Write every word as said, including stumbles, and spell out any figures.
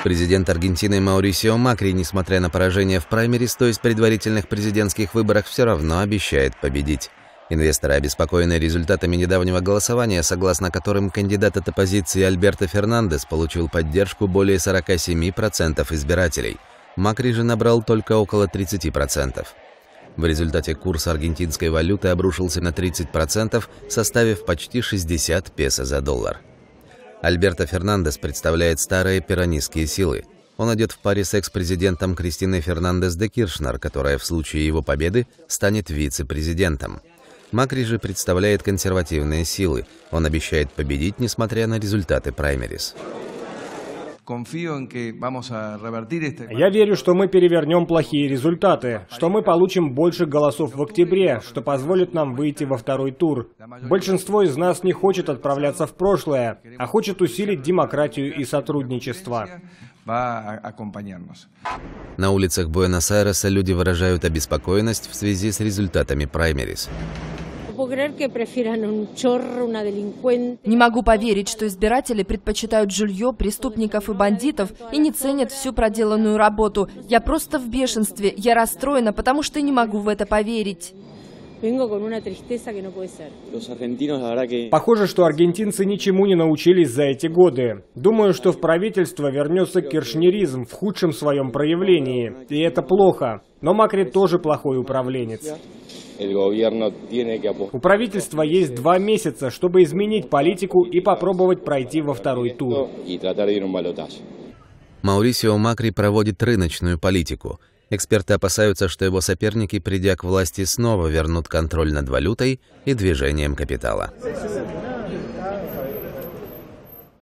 Президент Аргентины Маурисио Макри, несмотря на поражение в праймерис, то есть предварительных президентских выборах, все равно обещает победить. Инвесторы обеспокоены результатами недавнего голосования, согласно которым кандидат от оппозиции Альберто Фернандес получил поддержку более сорока семи процентов избирателей. Макри же набрал только около тридцати процентов. В результате курс аргентинской валюты обрушился на тридцать процентов, составив почти шестьдесят песо за доллар. Альберто Фернандес представляет старые перонистские силы. Он идет в паре с экс-президентом Кристиной Фернандес де Киршнер, которая в случае его победы станет вице-президентом. Макри же представляет консервативные силы. Он обещает победить, несмотря на результаты праймерис. Я верю, что мы перевернем плохие результаты, что мы получим больше голосов в октябре, что позволит нам выйти во второй тур. Большинство из нас не хочет отправляться в прошлое, а хочет усилить демократию и сотрудничество. На улицах Буэнос-Айреса люди выражают обеспокоенность в связи с результатами праймерис. Не могу поверить, что избиратели предпочитают жилье, преступников и бандитов и не ценят всю проделанную работу. Я просто в бешенстве, я расстроена, потому что не могу в это поверить. Похоже, что аргентинцы ничему не научились за эти годы. Думаю, что в правительство вернется киршнеризм в худшем своем проявлении. И это плохо. Но Макри тоже плохой управленец. У правительства есть два месяца, чтобы изменить политику и попробовать пройти во второй тур. Маурисио Макри проводит рыночную политику. Эксперты опасаются, что его соперники, придя к власти, снова вернут контроль над валютой и движением капитала.